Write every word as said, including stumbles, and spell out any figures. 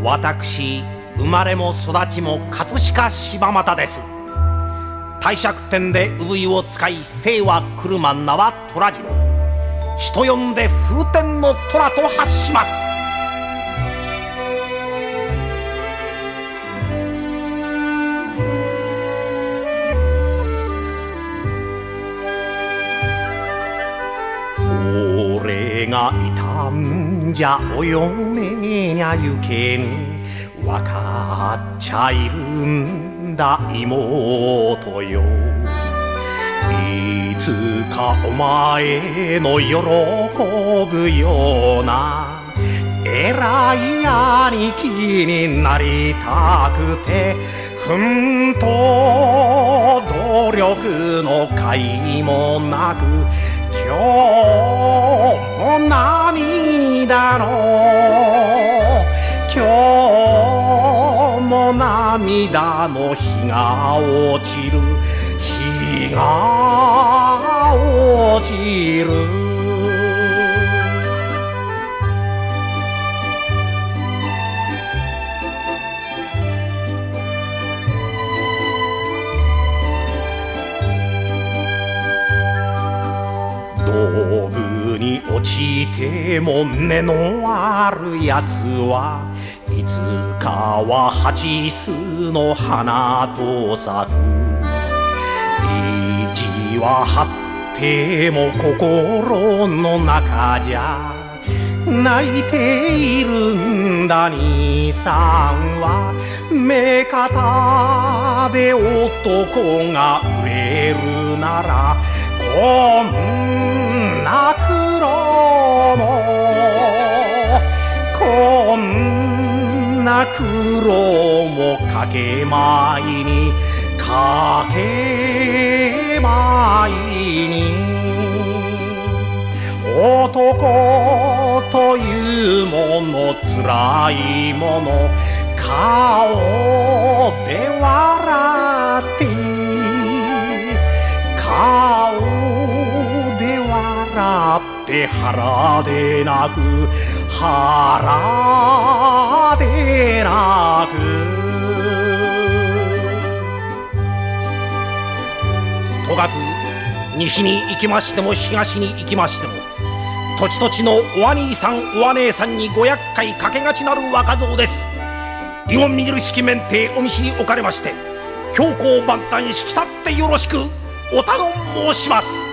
私生まれも育ちも葛飾柴又です。帝釈天で産湯を使い姓は車名は虎次郎、人呼んで風天の虎と発します。俺がいたんじゃお嫁にゃゆけん、わかっちゃいるんだ妹よ。いつかお前の喜ぶような偉い兄貴になりたくて、奮闘努力の甲斐もなく、今日も涙の今日も涙の日が落ちる、日が落ちる。道具に落ちても根のあるやつはいつかは蜂巣の花と咲く。意地は張っても心の中じゃ泣いているんだ。兄さんは目方で男が売れるなら、こんな苦労もこんな苦労もかけまいにかけまいに、男というものつらいもの、顔で笑って顔で笑って腹で泣く、腹で泣く。とかく西に行きましても東に行きましても、土地土地のお兄さんお姉さんにご厄介かけがちなる若造です。以後見る式免停お見知りおかれまして、強行万端しきたってよろしくお頼申します。